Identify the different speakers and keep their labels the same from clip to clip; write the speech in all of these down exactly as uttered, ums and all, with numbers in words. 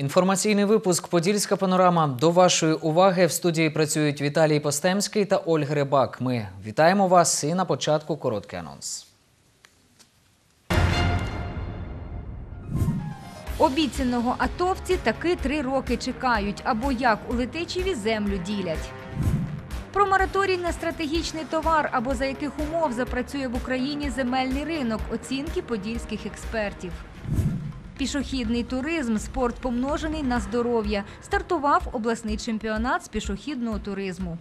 Speaker 1: Інформаційний випуск «Подільська панорама». До вашої уваги в студії працюють Віталій Постемський та Ольга Рибак. Ми вітаємо вас і на початку короткий анонс.
Speaker 2: Обіцяного атовці таки три роки чекають, або як у Летичеві землю ділять. Про мораторій на стратегічний товар, або за яких умов запрацює в Україні земельний ринок, оцінки подільських експертів. Пішохідний туризм – спорт помножений на здоров'я. Стартував обласний чемпіонат з пішохідного туризму.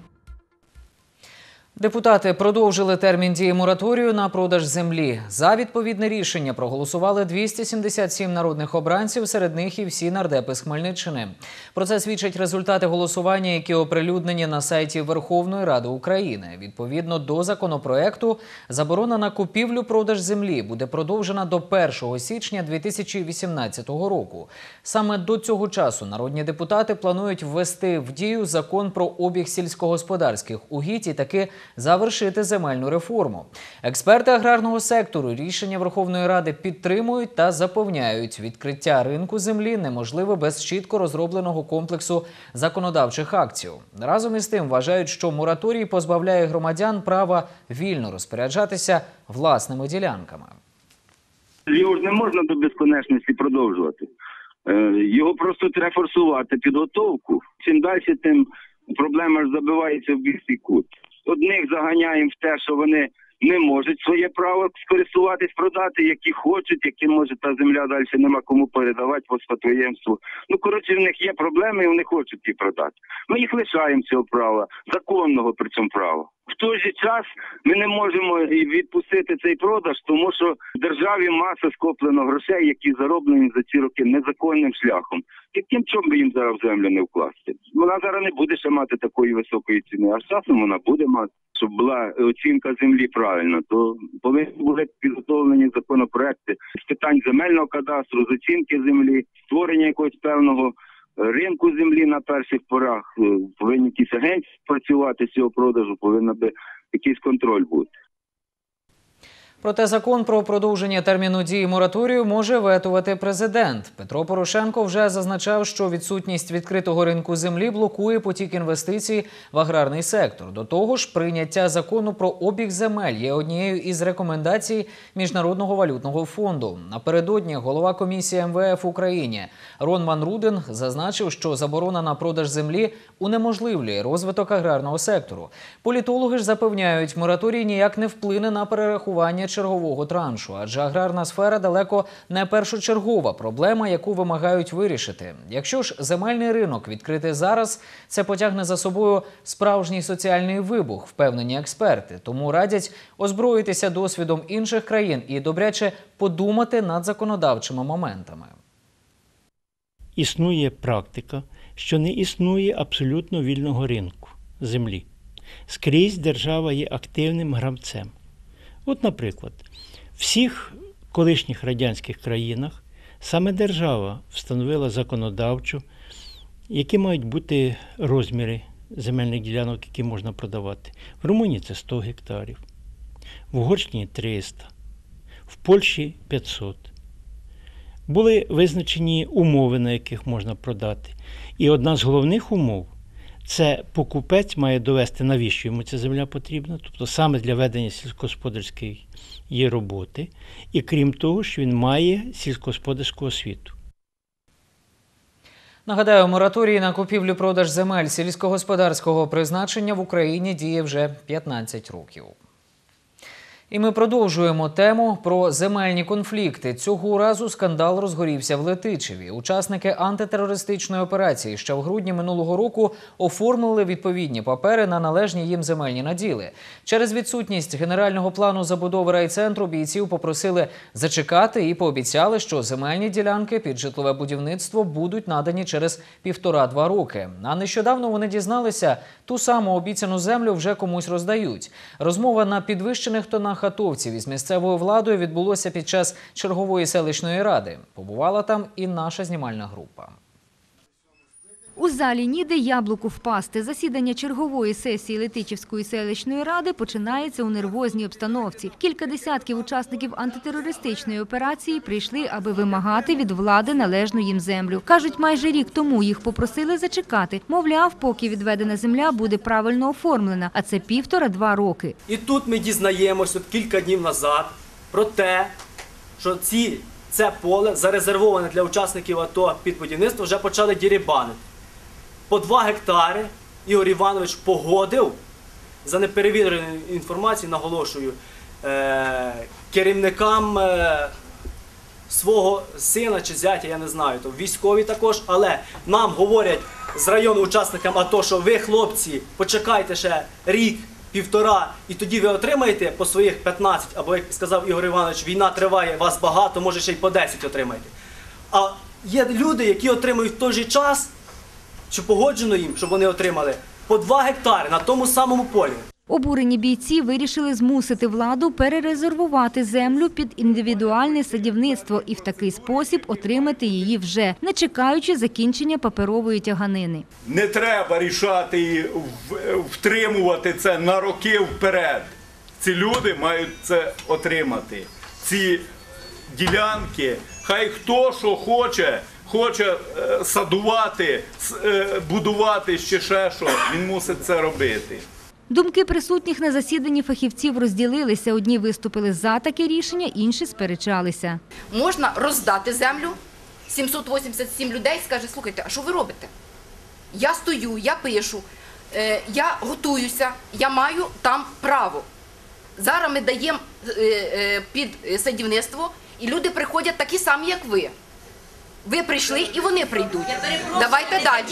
Speaker 1: Депутати продовжили термін дії мораторію на продаж землі. За відповідне рішення проголосували двісті сімдесят сім народних обранців, серед них і всі нардепи з Хмельниччини. Про це свідчать результати голосування, які оприлюднені на сайті Верховної Ради України. Відповідно до законопроекту, заборона на купівлю-продаж землі буде продовжена до першого січня дві тисячі вісімнадцятого року. Саме до цього часу народні депутати планують ввести в дію закон про обіг сільськогосподарських угідь і таки завершити земельну реформу. Експерти аграрного сектору рішення Верховної Ради підтримують та запевняють, відкриття ринку землі неможливе без чітко розробленого комплексу законодавчих актів. Разом із тим вважають, що мораторій позбавляє громадян права вільно розпоряджатися власними ділянками.
Speaker 3: Його ж не можна до безконечності продовжувати. Його просто треба форсувати підготовку. Чим далі, тим проблема ж забивається в більший кут. Одних заганяємо в те, що вони не можуть своє право скористуватись, продати, які хочуть, які може та земля далі нема кому передавати по спадкоємству. Ну, коротше, в них є проблеми і вони хочуть їх продати. Ми їх лишаємо цього права, законного при цьому права. В той же час ми не можемо відпустити цей продаж, тому що в державі маса скоплено грошей, які зароблені за ці роки незаконним шляхом. Яким чому би їм зараз в землю не вкласти? Вона зараз не буде ще мати такої високої ціни, а з часом вона буде мати. Щоб була оцінка землі правильна, то повинні були підготовлені законопроекти з питань земельного кадастру, з оцінки землі, створення якогось певного ринку землі на перших порах. Повинні якісь агенції працювати з цього продажу, повинен би якийсь контроль бути.
Speaker 1: Проте закон про продовження терміну дії мораторію може ветувати президент. Петро Порошенко вже зазначав, що відсутність відкритого ринку землі блокує потік інвестицій в аграрний сектор. До того ж, прийняття закону про обіг земель є однією із рекомендацій Міжнародного валютного фонду. Напередодні голова комісії ем ве еф в Україні Рон Ван Руден зазначив, що заборона на продаж землі унеможливлює розвиток аграрного сектору. Політологи ж запевняють, мораторій ніяк не вплине на перерахування чергового траншу, адже аграрна сфера далеко не першочергова проблема, яку вимагають вирішити. Якщо ж земельний ринок відкрити зараз, це потягне за собою справжній соціальний вибух, впевнені експерти. Тому радять озброїтися досвідом інших країн і добряче подумати над законодавчими моментами.
Speaker 4: Існує практика, що не існує абсолютно вільного ринку землі. Скрізь держава є активним гравцем. От, наприклад, в всіх колишніх радянських країнах саме держава встановила законодавчо, які мають бути розміри земельних ділянок, які можна продавати. В Румунії це сто гектарів, в Угорщині – триста, в Польщі – п'ятсот. Були визначені умови, на яких можна продати. І одна з головних умов – це покупець має довести, навіщо йому ця земля потрібна, тобто саме для ведення сільськогосподарської є роботи, і крім того, що він має сільськогосподарську освіту.
Speaker 1: Нагадаю, мораторій на купівлю-продаж земель сільськогосподарського призначення в Україні діє вже п'ятнадцять років. І ми продовжуємо тему про земельні конфлікти. Цього разу скандал розгорівся в Летичеві. Учасники антитерористичної операції ще в грудні минулого року оформили відповідні папери на належні їм земельні наділи. Через відсутність генерального плану забудови райцентру бійців попросили зачекати і пообіцяли, що земельні ділянки під житлове будівництво будуть надані через півтора-два роки. А нещодавно вони дізналися, ту саму обіцяну землю вже комусь роздають. Розмова на підвищених тонах атовців із місцевою владою відбулося під час чергової селищної ради. Побувала там і наша знімальна група.
Speaker 2: У залі ніде яблуку впасти. Засідання чергової сесії Летичівської селищної ради починається у нервозній обстановці. Кілька десятків учасників антитерористичної операції прийшли, аби вимагати від влади належну їм землю. Кажуть, майже рік тому їх попросили зачекати. Мовляв, поки відведена земля буде правильно оформлена, а це півтора-два роки.
Speaker 5: І тут ми дізнаємося от кілька днів назад про те, що ці, це поле зарезервоване для учасників АТО під будівництво вже почали дірібанити. По два гектари Ігор Іванович погодив, за неперевіреною інформацією, наголошую, е керівникам е свого сина чи зятя, я не знаю, то військові також, але нам говорять з району учасникам АТО, що ви, хлопці, почекайте ще рік, півтора, і тоді ви отримаєте по своїх п'ятнадцять, або, як сказав Ігор Іванович, війна триває, вас багато, може ще й по десять отримаєте. А є люди, які отримують в той же час, що погоджено їм, щоб вони отримали, по два гектари на тому самому полі.
Speaker 2: Обурені бійці вирішили змусити владу перерезервувати землю під індивідуальне садівництво і в такий спосіб отримати її вже, не чекаючи закінчення паперової тяганини.
Speaker 6: Не треба рішати і втримувати це на роки вперед. Ці люди мають це отримати. Ці ділянки, хай хто що хоче, хоче садувати, будувати ще ще що, він мусить це робити.
Speaker 2: Думки присутніх на засіданні фахівців розділилися. Одні виступили за таке рішення, інші сперечалися.
Speaker 7: Можна роздати землю, сімсот вісімдесят сім людей скаже, слухайте, а що ви робите? Я стою, я пишу, я готуюся, я маю там право. Зараз ми даємо під садівництво, і люди приходять такі самі, як ви. Ви прийшли і вони прийдуть. Давайте далі.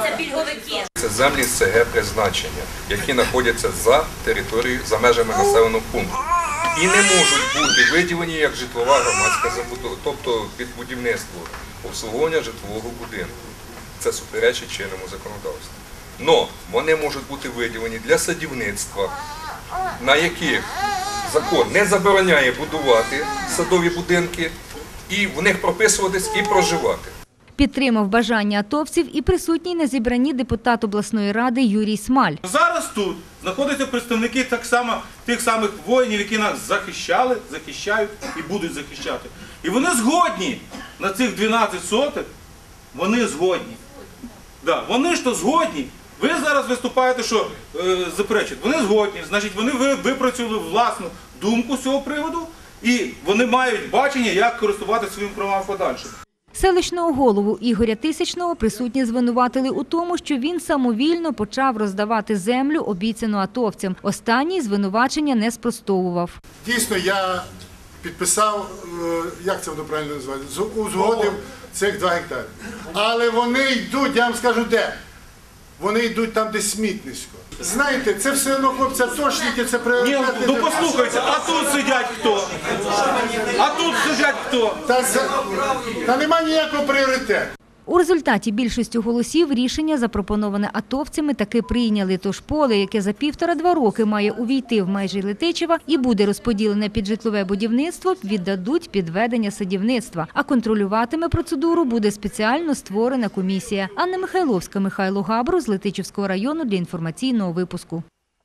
Speaker 8: Це землі з СГ призначення, які знаходяться за територією, за межами населеного пункту. І не можуть бути виділені як житлова громадська забудова, тобто під будівництво, обслуговування житлового будинку. Це суперечить чинному законодавству. Но вони можуть бути виділені для садівництва, на яких закон не забороняє будувати садові будинки, і в них прописуватись і проживати.
Speaker 2: Підтримав бажання атовців і присутній на зібранні депутат обласної ради Юрій Смаль.
Speaker 9: Зараз тут знаходяться представники так само, тих самих воїнів, які нас захищали, захищають і будуть захищати. І вони згодні на цих дванадцять сотих, вони згодні. Да, вони ж то згодні. Ви зараз виступаєте, що е, заперечують. Вони згодні, значить вони випрацювали власну думку з цього приводу, і вони мають бачення, як користуватися своїм правом подальше.
Speaker 2: Селищного голову Ігоря Тисячного присутні звинуватили у тому, що він самовільно почав роздавати землю, обіцяну атовцям. Останній звинувачення не спростовував.
Speaker 10: Дійсно, я підписав, як це воно правильно називається, узгодив цих два гектари. Але вони йдуть, я вам скажу де, вони йдуть там, де смітнисько. Знаєте, це все одно, хлопці, атошники, це пріоритети.
Speaker 9: Ну послухайте, а тут сидять хто? А тут сидять хто?
Speaker 10: Та, та немає ніякого пріоритету.
Speaker 2: У результаті більшістю голосів рішення, запропоноване атовцями, таки прийняли. Тож поле, яке за півтора-два роки має увійти в межі Летичева і буде розподілене під житлове будівництво, віддадуть під ведення садівництва. А контролюватиме процедуру буде спеціально створена комісія. Анна Михайловська, Михайло Габру з Летичівського району для інформаційного випуску.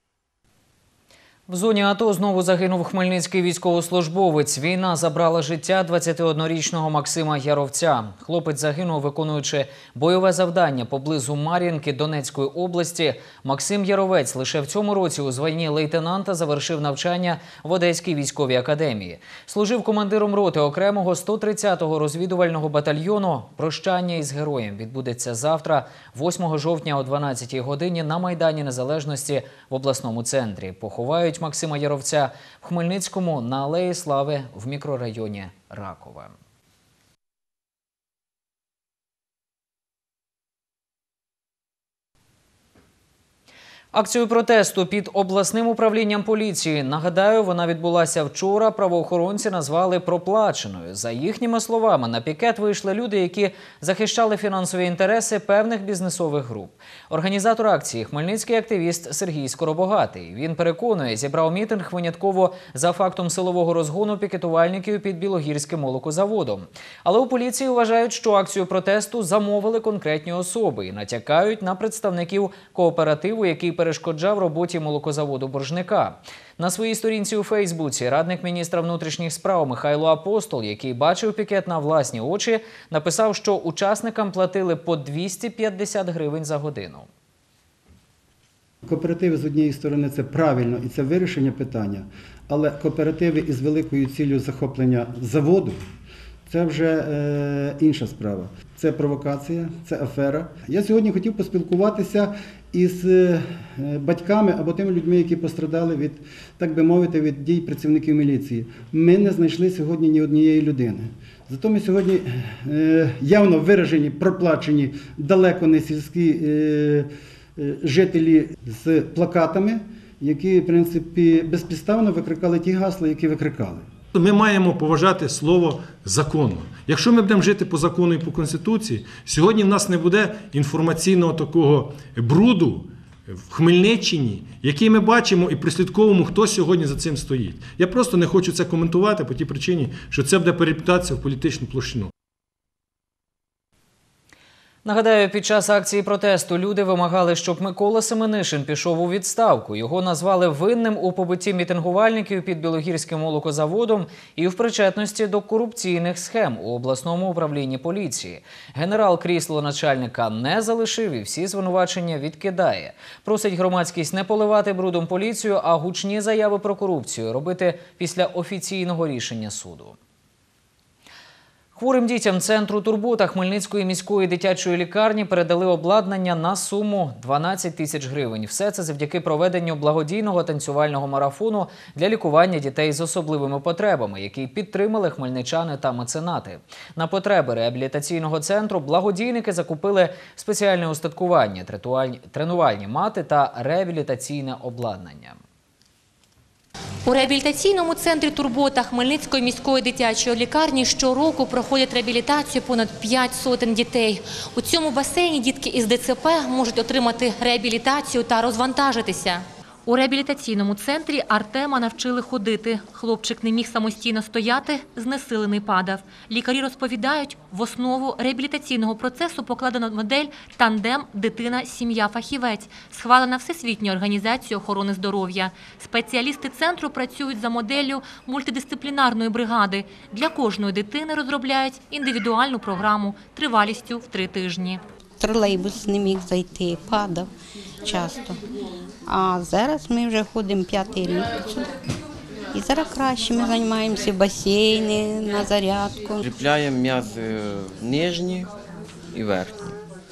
Speaker 1: В зоні АТО знову загинув хмельницький військовослужбовець. Війна забрала життя двадцятиоднорічного Максима Яровця. Хлопець загинув, виконуючи бойове завдання поблизу Мар'їнки Донецької області. Максим Яровець лише в цьому році у званні лейтенанта завершив навчання в Одеській військовій академії. Служив командиром роти окремого сто тридцятого розвідувального батальйону. Прощання із героєм відбудеться завтра, восьмого жовтня о дванадцятій годині на Майдані Незалежності в обласному центрі. Поховають Максима Яровця в Хмельницькому на Алеї Слави в мікрорайоні Ракове. Акцію протесту під обласним управлінням поліції, нагадаю, вона відбулася вчора, правоохоронці назвали проплаченою. За їхніми словами, на пікет вийшли люди, які захищали фінансові інтереси певних бізнесових груп. Організатор акції – хмельницький активіст Сергій Скоробогатий. Він переконує, зібрав мітинг винятково за фактом силового розгону пікетувальників під Білогірським молокозаводом. Але у поліції вважають, що акцію протесту замовили конкретні особи і натякають на представників кооперативу, який перешкоджав роботі молокозаводу боржника. На своїй сторінці у Фейсбуці радник міністра внутрішніх справ Михайло Апостол, який бачив пікет на власні очі, написав, що учасникам платили по двісті п'ятдесят гривень за годину.
Speaker 11: Кооперативи, з однієї сторони, це правильно і це вирішення питання, але кооперативи із великою ціллю захоплення заводу – це вже е, інша справа. Це провокація, це афера. Я сьогодні хотів поспілкуватися із е, батьками або тими людьми, які пострадали від, так би мовити, від дій працівників міліції. Ми не знайшли сьогодні ні однієї людини. Зато ми сьогодні е, явно виражені, проплачені, далеко не сільські е, е, жителі з плакатами, які, в принципі, безпідставно викрикали ті гасла, які викрикали.
Speaker 12: Ми маємо поважати слово закону. Якщо ми будемо жити по закону і по Конституції, сьогодні в нас не буде інформаційного такого бруду в Хмельниччині, який ми бачимо і прослідковуємо, хто сьогодні за цим стоїть. Я просто не хочу це коментувати по тій причині, що це буде переплітатися в політичну площину.
Speaker 1: Нагадаю, під час акції протесту люди вимагали, щоб Микола Семенишин пішов у відставку. Його назвали винним у побитті мітингувальників під Білогірським молокозаводом і в причетності до корупційних схем у обласному управлінні поліції. Генерал крісло начальника не залишив і всі звинувачення відкидає. Просить громадськість не поливати брудом поліцію, а гучні заяви про корупцію робити після офіційного рішення суду. Хворим дітям Центру турбота Хмельницької міської дитячої лікарні передали обладнання на суму дванадцять тисяч гривень. Все це завдяки проведенню благодійного танцювального марафону для лікування дітей з особливими потребами, який підтримали хмельничани та меценати. На потреби реабілітаційного центру благодійники закупили спеціальне устаткування, тренувальні мати та реабілітаційне обладнання.
Speaker 13: У реабілітаційному центрі «Турбота» Хмельницької міської дитячої лікарні щороку проходять реабілітацію понад п'ять сотень дітей. У цьому басейні дітки із Де Це Пе можуть отримати реабілітацію та розвантажитися. У реабілітаційному центрі Артема навчили ходити. Хлопчик не міг самостійно стояти, знесилений падав. Лікарі розповідають, в основу реабілітаційного процесу покладено модель «Тандем дитина-сім'я-фахівець», схвалена Всесвітньою організацією охорони здоров'я. Спеціалісти центру працюють за моделлю мультидисциплінарної бригади. Для кожної дитини розробляють індивідуальну програму тривалістю в три тижні.
Speaker 14: Тролейбус не міг зайти, падав часто. А зараз ми вже ходимо п'ятий рік. І зараз краще ми займаємося басейни на зарядку.
Speaker 15: Кріпляємо м'язи нижні і верхні.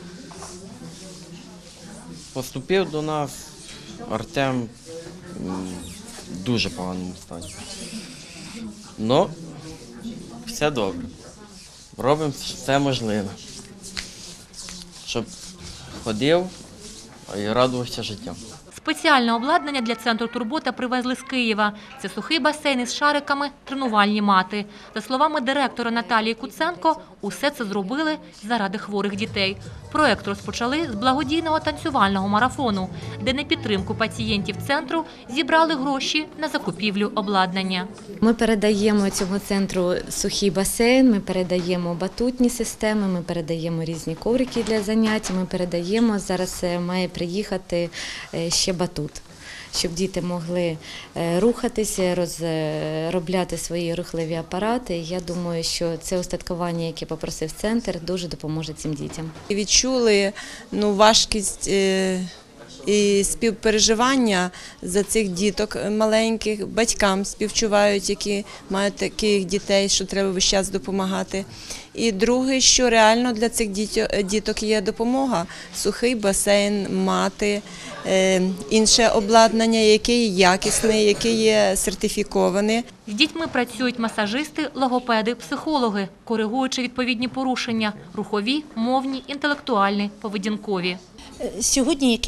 Speaker 15: Поступив до нас Артем в дуже поганому стані. Ну, все добре. Робимо все можливе, щоб ходив і радувався життям.
Speaker 13: Спеціальне обладнання для центру «Турбота» привезли з Києва. Це сухий басейн із шариками, тренувальні мати. За словами директора Наталії Куценко, усе це зробили заради хворих дітей. Проект розпочали з благодійного танцювального марафону, де на підтримку пацієнтів центру зібрали гроші на закупівлю обладнання.
Speaker 16: Ми передаємо цьому центру сухий басейн, ми передаємо батутні системи, ми передаємо різні коврики для занять, ми передаємо, зараз має приїхати ще батут, щоб діти могли рухатися, розробляти свої рухливі апарати. Я думаю, що це устаткування, яке попросив центр, дуже допоможе цим дітям.
Speaker 17: Відчули ну, важкість е, і співпереживання за цих діток маленьких, батькам співчувають, які мають таких дітей, що треба весь час допомагати. І друге, що реально для цих діток є допомога – сухий басейн, мати, інше обладнання, яке є якісне, яке є сертифіковане.
Speaker 13: З дітьми працюють масажисти, логопеди, психологи, коригуючи відповідні порушення – рухові, мовні, інтелектуальні, поведінкові.
Speaker 18: Сьогодні, яке ми отримали,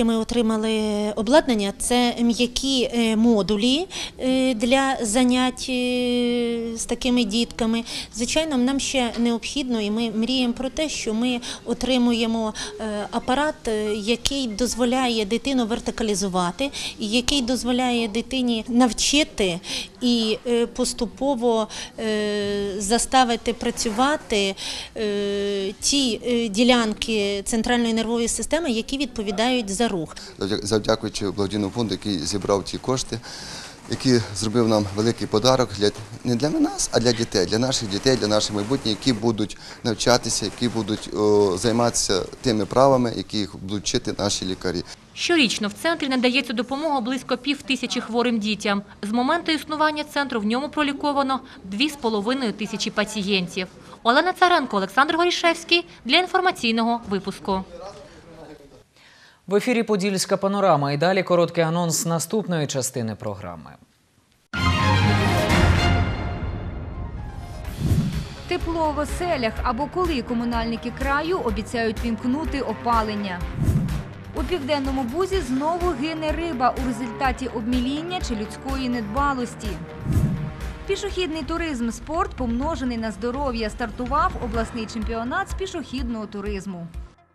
Speaker 18: отримали обладнання. Це м'які модулі для занять з такими дітками. Звичайно, нам ще необхідно, і ми мріємо про те, що ми отримуємо апарат, який дозволяє дитину вертикалізувати, який дозволяє дитині навчити і поступово заставити працювати ті ділянки центральної нервової системи, які відповідають за рух.
Speaker 19: Завдякуючи благодійному фонду, який зібрав ці кошти, який зробив нам великий подарок для, не для нас, а для дітей, для наших дітей, для наших майбутніх, які будуть навчатися, які будуть о, займатися тими правами, які їх будуть вчити наші лікарі.
Speaker 13: Щорічно в центрі надається допомога близько пів тисячі хворим дітям. З моменту існування центру в ньому проліковано дві з половиною тисячі пацієнтів. Олена Царенко, Олександр Горішевський для інформаційного випуску.
Speaker 1: В ефірі «Подільська панорама» і далі короткий анонс наступної частини програми.
Speaker 2: Тепло в оселях або коли комунальники краю обіцяють вімкнути опалення. У Південному Бузі знову гине риба у результаті обміління чи людської недбалості. Пішохідний туризм – спорт, помножений на здоров'я, стартував обласний чемпіонат з пішохідного туризму.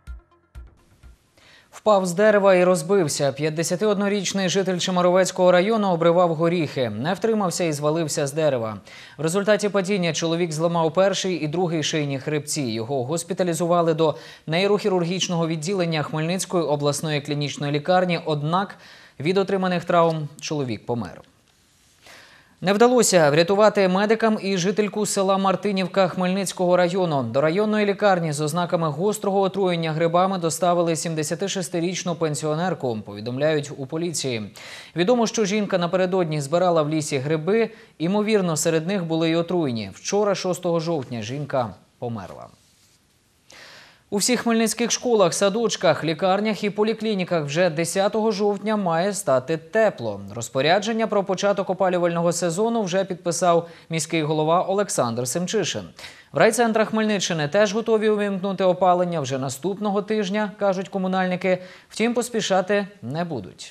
Speaker 1: Впав з дерева і розбився. п'ятдесятиоднорічний житель Чемеровецького району обривав горіхи. Не втримався і звалився з дерева. В результаті падіння чоловік зламав перший і другий шийні хребці. Його госпіталізували до нейрохірургічного відділення Хмельницької обласної клінічної лікарні, однак від отриманих травм чоловік помер. Не вдалося врятувати медикам і жительку села Мартинівка Хмельницького району. До районної лікарні з ознаками гострого отруєння грибами доставили сімдесятишестирічну пенсіонерку, повідомляють у поліції. Відомо, що жінка напередодні збирала в лісі гриби, ймовірно, серед них були й отруєні. Вчора, шостого жовтня, жінка померла. У всіх хмельницьких школах, садочках, лікарнях і поліклініках вже десятого жовтня має стати тепло. Розпорядження про початок опалювального сезону вже підписав міський голова Олександр Семчишин. В райцентрах Хмельниччини теж готові увімкнути опалення вже наступного тижня, кажуть комунальники. Втім, поспішати не будуть.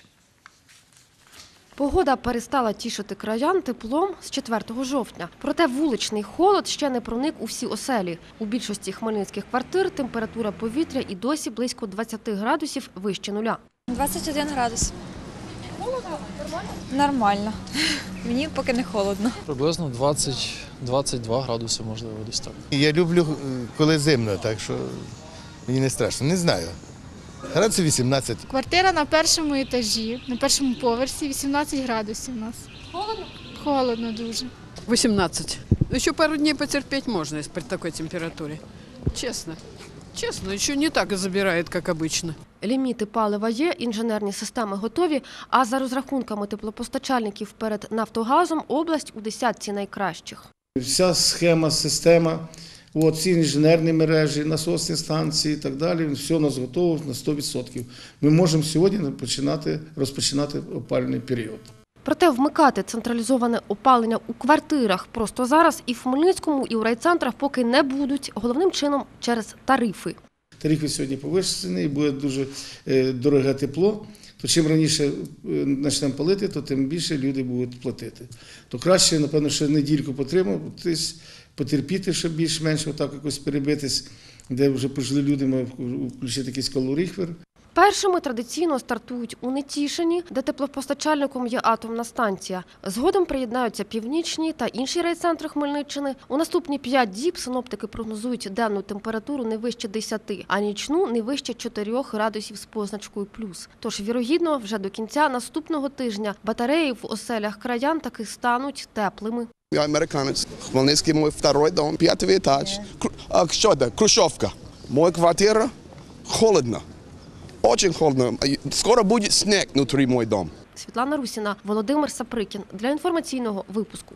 Speaker 20: Погода перестала тішити краян теплом з четвертого жовтня. Проте вуличний холод ще не проник у всі оселі. У більшості хмельницьких квартир температура повітря і досі близько двадцяти градусів вище нуля.
Speaker 21: двадцять один градус. Холодно? Нормально? Нормально. Мені поки не холодно.
Speaker 22: Приблизно двадцять - двадцять два градуси, можливо, десь так.
Speaker 23: Я люблю, коли зимно, так що мені не страшно. Не знаю. Градусів вісімнадцять.
Speaker 24: Квартира на першому етажі, на першому поверсі, вісімнадцять градусів у нас.
Speaker 21: Холодно?
Speaker 24: Холодно дуже.
Speaker 25: вісімнадцять. Еще пару дней потерпеть можно при такой температуре. Честно. Честно, еще не так забирает, как обычно.
Speaker 20: Ліміти палива є, інженерні системи готові, а за розрахунками теплопостачальників перед «Нафтогазом» область у десятці найкращих.
Speaker 26: Вся схема, система, от, всі інженерні мережі, насосні станції і так далі, все у нас готово на сто відсотків. Ми можемо сьогодні починати, розпочинати опалювальний період.
Speaker 20: Проте вмикати централізоване опалення у квартирах просто зараз і в Хмельницькому, і у райцентрах поки не будуть, головним чином через тарифи.
Speaker 26: Тарифи сьогодні повищені і буде дуже дороге тепло. То чим раніше почнемо палити, то тим більше люди будуть платити. То краще, напевно, ще недільку потриматись, потерпіти, щоб більш-менш отак якось перебитись, де вже пожилі люди мають включити якийсь калоріфер.
Speaker 20: Першими традиційно стартують у Нетішині, де теплопостачальником є атомна станція. Згодом приєднаються північні та інші райцентри Хмельниччини. У наступні п'ять діб синоптики прогнозують денну температуру не вище десяти, а нічну не вище чотирьох градусів з позначкою плюс. Тож, вірогідно, вже до кінця наступного тижня батареї в оселях краян таки стануть теплими.
Speaker 27: Я американець. Хмельницький мой второй дом, п'ятий етаж. А що це? Хрущовка. Моя квартира холодно. Очень холодно. Скоро буде сніг внутрі мой дом.
Speaker 20: Світлана Русіна, Володимир Саприкін. Для інформаційного випуску.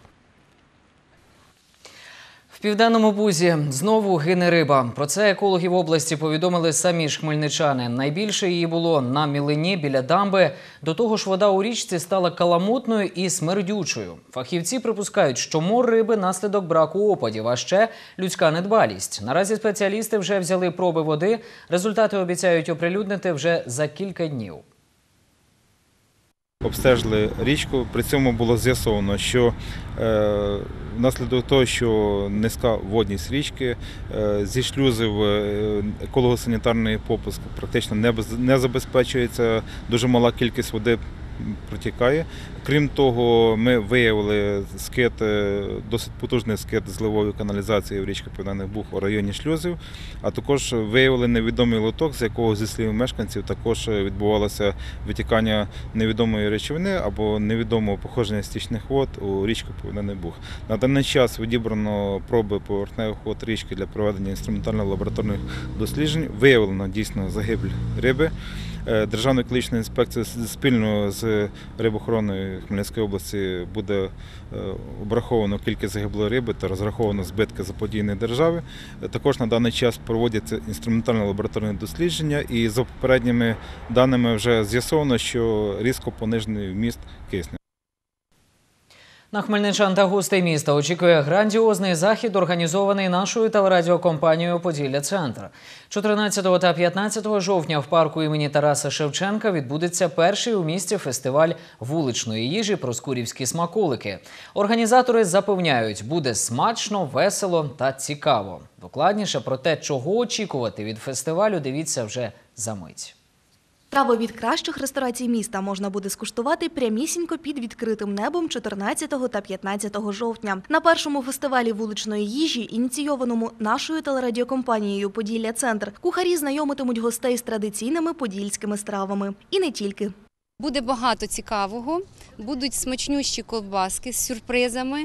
Speaker 1: В Південному Бузі знову гине риба. Про це екологи в області повідомили самі ж хмельничани. Найбільше її було на мілині біля дамби. До того ж, вода у річці стала каламутною і смердючою. Фахівці припускають, що мор риби – наслідок браку опадів, а ще людська недбалість. Наразі спеціалісти вже взяли проби води. Результати обіцяють оприлюднити вже за кілька днів.
Speaker 3: Обстежили річку, при цьому було з'ясовано, що е, внаслідок того, що низька водність річки, е, зі шлюзів е, еколого-санітарний попуск практично не, без, не забезпечується, дуже мала кількість води протікає. Крім того, ми виявили скид, досить потужний скид зливової каналізації в річці Південний Буг у районі шлюзів, а також виявили невідомий лоток, з якого, зі слів мешканців, також відбувалося витікання невідомої речовини або невідомого походження стічних вод у річку Південний Буг. На даний час відібрано проби поверхневих вод річки для проведення інструментально-лабораторних досліджень. Виявлено дійсно загибель риби. Державна екологічна інспекція спільно з рибоохороною Хмельницької області буде обраховано кількість загиблої риби та розраховано збитки заподіяні держави. Також на даний час проводяться інструментально-лабораторні дослідження і за попередніми даними вже з'ясовано, що різко понижений вміст кисню.
Speaker 1: На хмельничан та гостей міста очікує грандіозний захід, організований нашою телерадіокомпанією «Поділля-Центр». чотирнадцятого та п'ятнадцятого жовтня в парку імені Тараса Шевченка відбудеться перший у місті фестиваль вуличної їжі «Проскурівські смаколики». Організатори запевняють, буде смачно, весело та цікаво. Докладніше про те, чого очікувати від фестивалю, дивіться вже за мить.
Speaker 4: Страви від кращих ресторацій міста можна буде скуштувати прямісінько під відкритим небом чотирнадцятого та п'ятнадцятого жовтня. На першому фестивалі вуличної їжі, ініційованому нашою телерадіокомпанією «Поділля-Центр», кухарі знайомитимуть гостей з традиційними подільськими стравами. І не тільки.
Speaker 5: Буде багато цікавого, будуть смачнющі ковбаски з сюрпризами.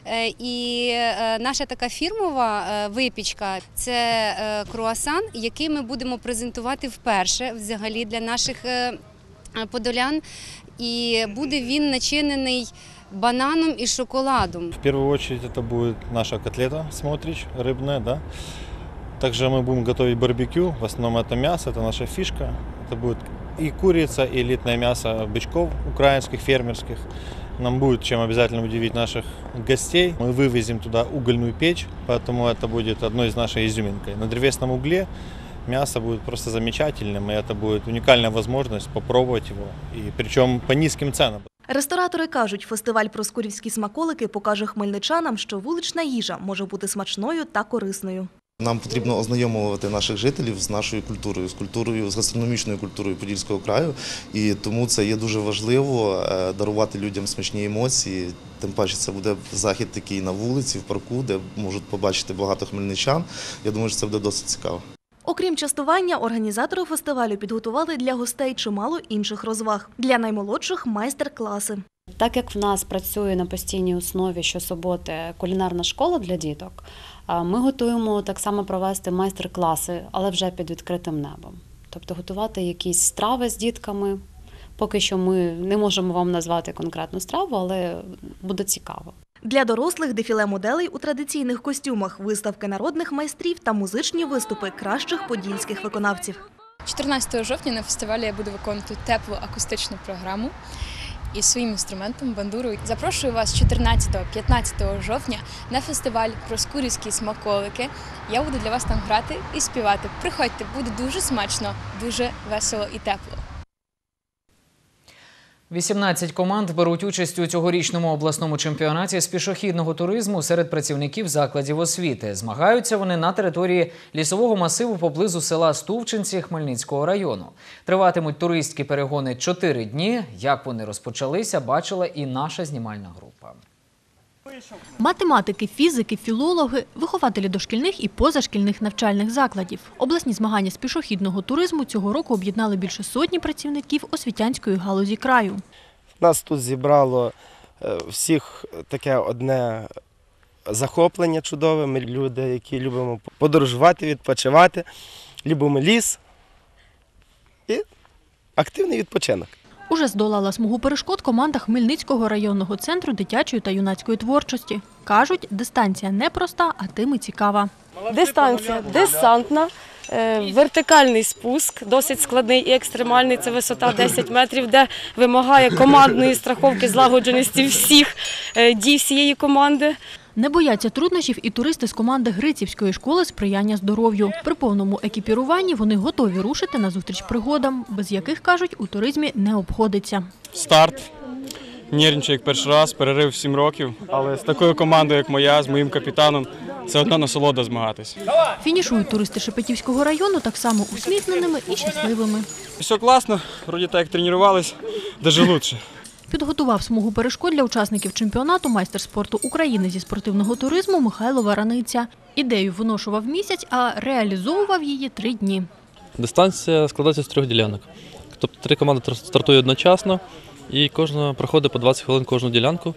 Speaker 5: І наша така фірмова випічка – це круасан, який ми будемо презентувати вперше взагалі для наших подолян. І буде він начинений бананом і шоколадом.
Speaker 6: В первую очередь это будет наша котлета смотрич рыбная, да. Также мы будем готовить барбекю, в основном это мясо, это наша фишка. Это будет и курица, и элитное мясо бычков украинских, фермерских. Нам будет чем обязательно удивить наших гостей. Мы вывезем туда угольную печь, поэтому это будет одной из нашей изюминкой. На древесном угле мясо будет просто замечательным, и это будет уникальная возможность попробовать его, и причем по низким ценам.
Speaker 4: Ресторатори кажуть, фестиваль «Проскурівські смаколики» покаже хмельничанам, що вулична їжа може бути смачною та корисною.
Speaker 7: Нам потрібно ознайомувати наших жителів з нашою культурою, з культурою, з гастрономічною культурою Подільського краю. І тому це є дуже важливо дарувати людям смачні емоції. Тим паче це буде захід такий на вулиці, в парку, де можуть побачити багато хмельничан. Я думаю, що це буде досить цікаво.
Speaker 4: Окрім частування, організатори фестивалю підготували для гостей чимало інших розваг. Для наймолодших – майстер-класи.
Speaker 8: Так як в нас працює на постійній основі щосуботи кулінарна школа для діток, ми готуємо так само провести майстер-класи, але вже під відкритим небом. Тобто готувати якісь страви з дітками. Поки що ми не можемо вам назвати конкретну страву, але буде цікаво.
Speaker 4: Для дорослих – дефіле моделей у традиційних костюмах, виставки народних майстрів та музичні виступи кращих подільських виконавців.
Speaker 9: чотирнадцятого жовтня на фестивалі я буду виконувати теплу акустичну програму і своїм інструментом бандурою. Запрошую вас чотирнадцятого-п'ятнадцятого жовтня на фестиваль «Проскурівські смаколики». Я буду для вас там грати і співати. Приходьте, буде дуже смачно, дуже весело і тепло.
Speaker 1: вісімнадцять команд беруть участь у цьогорічному обласному чемпіонаті з пішохідного туризму серед працівників закладів освіти. Змагаються вони на території лісового масиву поблизу села Стувчинці Хмельницького району. Триватимуть туристські перегони чотири дні. Як вони розпочалися, бачила і наша знімальна група.
Speaker 28: Математики, фізики, філологи, вихователі дошкільних і позашкільних навчальних закладів. Обласні змагання з пішохідного туризму цього року об'єднали більше сотні працівників освітянської галузі краю.
Speaker 29: Нас тут зібрало всіх таке одне захоплення чудове. Ми люди, які любимо подорожувати, відпочивати, любимо ліс і активний відпочинок.
Speaker 28: Уже здолала смугу перешкод команда Хмельницького районного центру дитячої та юнацької творчості. Кажуть, дистанція не проста, а тим і цікава.
Speaker 30: Дистанція десантна,
Speaker 10: Вертикальний спуск, досить складний і екстремальний, це висота десять метрів, де вимагає командної страховки, злагодженості всіх дій всієї команди.
Speaker 28: Не бояться труднощів і туристи з команди Грицівської школи сприяння здоров'ю. При повному екіпіруванні вони готові рушити назустріч пригодам, без яких, кажуть, у туризмі не обходиться.
Speaker 11: Старт. Нервничаю як перший раз, перерив сім років, але з такою командою, як моя, з моїм капітаном, це одна насолода змагатись.
Speaker 28: Фінішують туристи Шепетівського району так само усміхненими і щасливими.
Speaker 11: Все класно, вроді так як тренувалися, навіть краще.
Speaker 28: Підготував смугу перешкод для учасників чемпіонату майстер спорту України зі спортивного туризму Михайло Вараниця. Ідею виношував місяць, а реалізовував її три дні.
Speaker 22: Дистанція складається з трьох ділянок. Тобто три команди стартують одночасно і кожна проходить по двадцять хвилин кожну ділянку.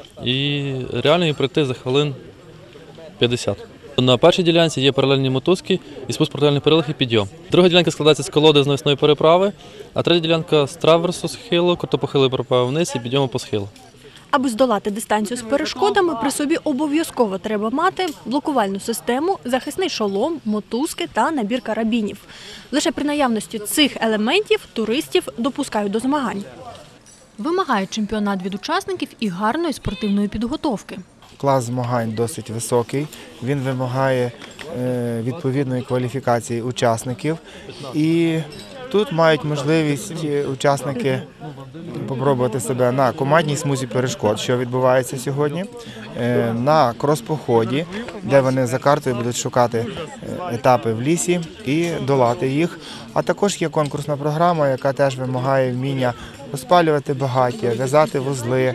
Speaker 22: І реально її пройти за хвилин п'ятдесят. На першій ділянці є паралельні мотузки і спуск паралельних перилах і підйом. Друга ділянка складається з колоди з навісної переправи, а третя ділянка з траверсу схилу, крутопохилої переправи вниз і підйому по схилу.
Speaker 28: Аби здолати дистанцію з перешкодами, при собі обов'язково треба мати блокувальну систему, захисний шолом, мотузки та набір карабінів. Лише при наявності цих елементів туристів допускають до змагань. Вимагає чемпіонат від учасників і гарної спортивної підготовки.
Speaker 12: Клас змагань досить високий, він вимагає відповідної кваліфікації учасників. І тут мають можливість учасники спробувати себе на командній смузі перешкод, що відбувається сьогодні, на крос-поході, де вони за картою будуть шукати етапи в лісі і долати їх. А також є конкурсна програма, яка теж вимагає вміння розпалювати багаття, в'язати вузли,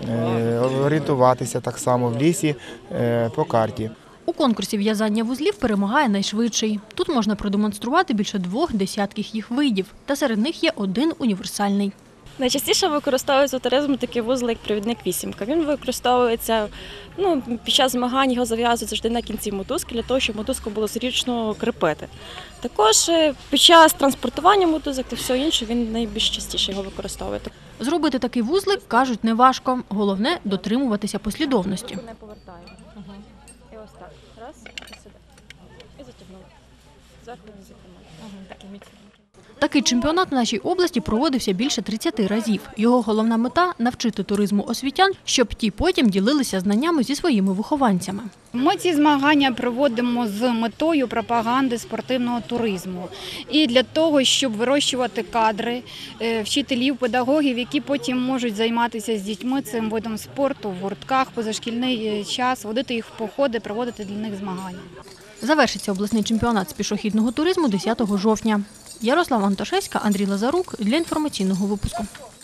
Speaker 12: орієнтуватися так само в лісі по карті.
Speaker 28: У конкурсі в'язання вузлів перемагає найшвидший. Тут можна продемонструвати більше двох десятків їх видів, та серед них є один універсальний.
Speaker 14: Найчастіше використовується у туризмі такий вузол, як провідник вісімка. Він використовується ну, під час змагань, його зав'язують завжди на кінці мотузки, для того, щоб мотузку було зручно кріпити. Також під час транспортування мотузок та все інше він найбільш частіше його використовує.
Speaker 28: Зробити такий вузлик, кажуть, неважко. Головне – дотримуватися послідовності.
Speaker 14: Не повертаємо. І ось так. Раз, і сюди. І затягнули. Зверху не затягнули. Такий міцний.
Speaker 28: Такий чемпіонат в нашій області проводився більше тридцяти разів. Його головна мета – навчити туризму освітян, щоб ті потім ділилися знаннями зі своїми вихованцями.
Speaker 15: Ми ці змагання проводимо з метою пропаганди спортивного туризму. І для того, щоб вирощувати кадри, вчителів, педагогів, які потім можуть займатися з дітьми цим видом спорту в гуртках, позашкільний час, водити їх в походи, проводити для них змагання.
Speaker 28: Завершиться обласний чемпіонат з пішохідного туризму десятого жовтня. Ярослава Антошевська, Андрій Лазарук для інформаційного випуску.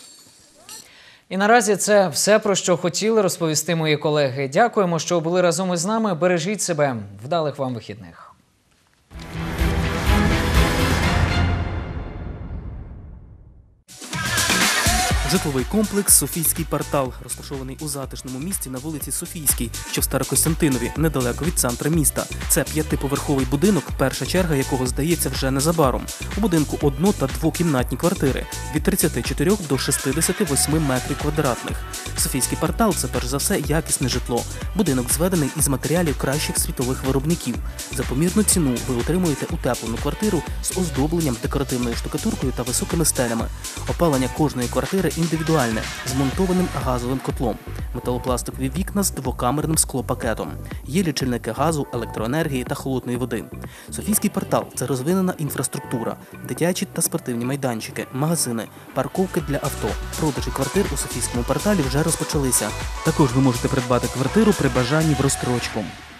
Speaker 1: І наразі це все, про що хотіли розповісти мої колеги. Дякуємо, що були разом із нами. Бережіть себе. Вдалих вам вихідних.
Speaker 16: Житловий комплекс «Софійський квартал» розташований у затишному місці на вулиці Софійській, що в Старокостянтинові, недалеко від центра міста. Це п'ятиповерховий будинок, перша черга якого здається вже незабаром. У будинку одно- та двокімнатні квартири від тридцяти чотирьох до шістдесяти восьми метрів квадратних. «Софійський квартал» – це перш за все якісне житло. Будинок зведений із матеріалів кращих світових виробників. За помірну ціну ви отримуєте утеплену квартиру з оздобленням, декоративною штукатуркою та високими стелями. Опалення кожної квартири індивідуальне, з монтованим газовим котлом. Металопластикові вікна з двокамерним склопакетом. Є лічильники газу, електроенергії та холодної води. «Софійський квартал» – це розвинена інфраструктура, дитячі та спортивні майданчики, магазини, парковки для авто. Продажі квартир у «Софійському кварталі» вже розпочалися. Також ви можете придбати квартиру при бажанні в розстрочку.